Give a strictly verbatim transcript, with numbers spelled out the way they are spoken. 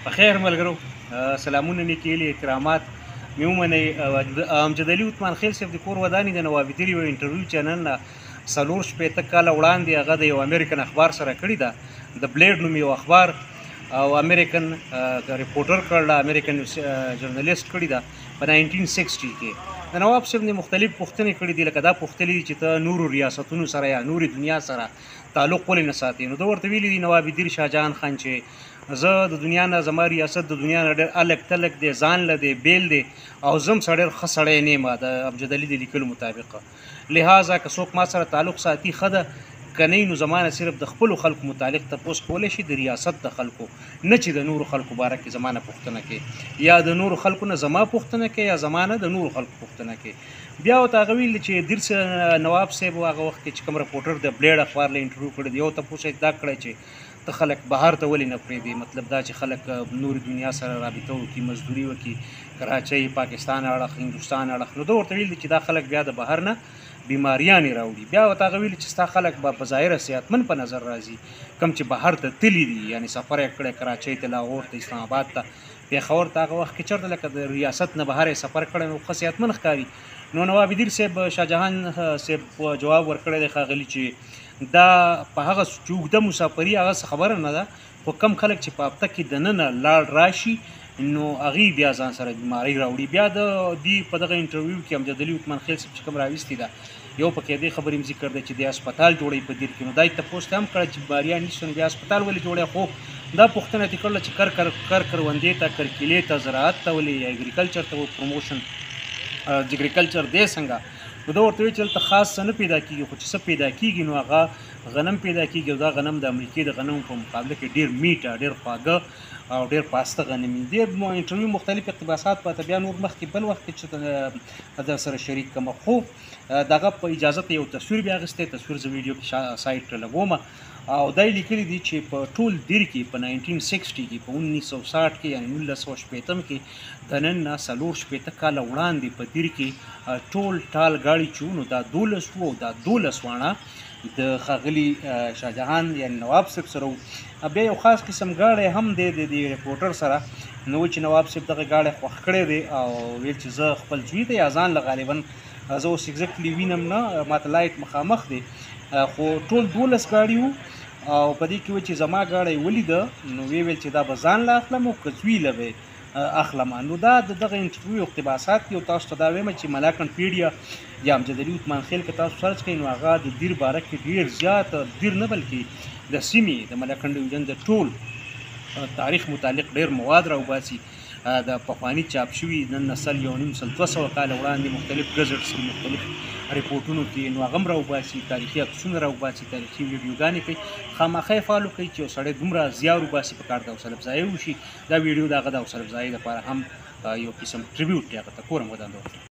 په خیر ملګرو سلامونه مې کیلي احترامات مې ومنئ امجد علي عثمان خیل صاحب د کور ودانې د نوابدري یو انټرویو چینل نه څلور شپېته کاله وړاندې هغه د یو امریکن اخبار سره کړې ده د بلیډ نوم یو اخبار او امریکن ریپورټر کړل امریکن جرنالیست کړی ده په ناینټین سکسټي کې د نواب صاحب نه مختلف پوښتنې کړي دي لکه دا پوښتلې دي چې ته نورو ریاستونو سره یا نورې دنیا سره تعلق ولې نه ساتي نو ده ورته ویلي دي نوابدین شاهجهان خان چې زه د دنیا نه زما ریاست د دنیا نه ډېر الګ تلګ دی ځان له دی بیل دی او زه هم سړی ښه سړی نه یم د امجد علي د لیکلو مطابق لہذا که څوک ما سره تعلق ساتي ښه ده که نه نو زما نه صرف د خپلو خلکو متعلق تپوس کولی شي د ریاست د خلکو نه چې د نورو خلکو باره کې زما نه پوښتنه کوي یا د نورو خلکو نه زما پوښتنه کوي یا زما نه د نورو خلکو پوښتنه کوي بیا ورته هغه ویل چې دیر نواب صاحب هغه وخت کې چې کوم رپورټر د بلیډ اخبار له انټرویو کړی دی یو تپوس یې دا کړی چې ته خلک بهر ته ولې نه پرېږدي مطلب دا چې خلک نورې دنیا سره رابطه وکړي مزدوري وکړي کراچۍ پاکستان اړخ هندوستان اړخ نو ده ورته ویل چې دا خلک بیا د بهر نه بیماریانې راوړي بیا ورته هغه ویلي چې ستا خلک به په ظاهره صحتمند په نظر راځي کوم چې بهر ته تللي دي یعنې سفر یې کړی کراچۍ ته لاهور ته اسلام آباد ته پېښور ته هغه وخت کې چېرته لکه د ریاست نه بهر یې سفر کړی نو ښه صحتمند ښکاري نو نواب دیر صاحب شاهجهان صاحب جواب ورکړی دی ښاغلي چې دا په هغه چې اوږده مسافري هغه څه خبره نه ده خو کم خلک چې په هفته کې دننه لاړ راشي نو هغې بیا ځان سره بیمارۍ راوړي بیا د دې په دغه انټرویو کې امجد علي عثمان خیل صاحب چې کوم راویستې ده یو پکې دې خبرې هم ذکر دی چې د هسپتال جوړوي په دیر کې نو دا یې تپوس ته هم کړه چې بیماریان نشته نو بیا هسپتال ولې جوړوي خو دا پوښتنه ترې کړله چې کر کر کر کروندې ته کرکیلې ته زراعت ته ولې یا اګریکلچر ته پروموشن اګریکلچر دی څنګه نو دا ورته وایي چې دلته خاص څه نه پیدا کېږي خو چې څه پیدا کېږي نو هغه غنم پیدا کېږي او دا غنم د امریکې د غنمو په مقابله کې ډېر میټه ډېر خواږه او ډېر پاسته غنم دي د انټرویو مختلف اقتباسات پاته بیا نور مخکې بل وخت کې چې در سره شریک کړم خو دغه په اجازه ته یو تصویر بیا اخیستی تصویر زه ویډیو کې سایټ ته لګوم او دا یې لیکلي دي چې په ټول دیر کې په ناینټین سکسټي کې په انیس سو ساټ کې یعنې نولس سوه شپېتم کې د نن نه څلور شپېته کاله وړاندې په دیر کې ټول ټال ګاډي چې نو دا دولس وو او دا دولس واڼه د ښاغلي شاهجهان یعنې نواب صاحب سره وو بیا یو خاص قسم ګاډی هم دی د دې ریپورټر سره نو چې نواب صاحب دغه ګاډی خوښ کړی دی او ویل چې زه خپل زوی ته یا ځان له غالبا زه اوس اګزیکټلي وینم نه ماته لایټ مخامخ دی خو ټول دولس ګاډي وو او په دې کې و چې زما ګاډی ولیده نو ویې ویل چې دا به ځان له اخلم او که زوی له به اخلم نو دا د دغه انټرویو اقتباسات دي او تاسو ته دا وایم چې ملاکن پیډیا یا امجد علي عثمان خیل که تاسو سرچ کوئ نو هغه د دیر باره کې ډېر زیات دیر نه بلکې د سیمې د ملاکن ډویژن د ټول تاریخ متعلق ډېر مواد راوباسي د پخواني چاپ شوي نن نسل یو نیم سل دوه سوه کاله وړاندې مختلف ګزټس کې مختلف ریپورټونو کې نو هغه هم راوباسي تاریخي عکسونه راوباسي تاریخي ویډیوګانې کوي خامخا یې فالو کوي چې یو سړی دومره زیار وباسي په کار د حوصله افزایي وشي دا ویډیو د هغه د حوصله افزایي لپاره هم یو قسم ټریبیوټ دی هغه ته کورم ودانده